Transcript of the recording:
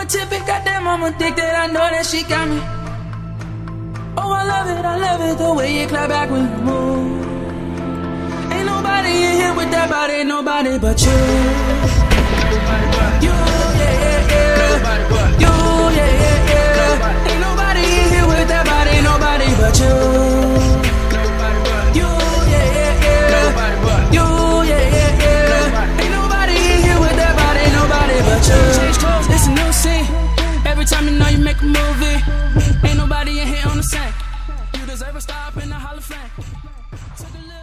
I'ma tip it, goddamn, I'm addicted, I know that she got me. Oh, I love it, the way you clap back when you move. Ain't nobody in here with that body, nobody but you. You, yeah, yeah, yeah. You, yeah, yeah, yeah. Ain't nobody in here with that body, nobody but you. You, yeah, yeah, yeah. You, yeah, yeah, yeah. Ain't nobody in here with that body, nobody but you. Change clothes, it's a new scene. Every time you know you make a movie, ain't nobody in here on the same. You deserve a stop.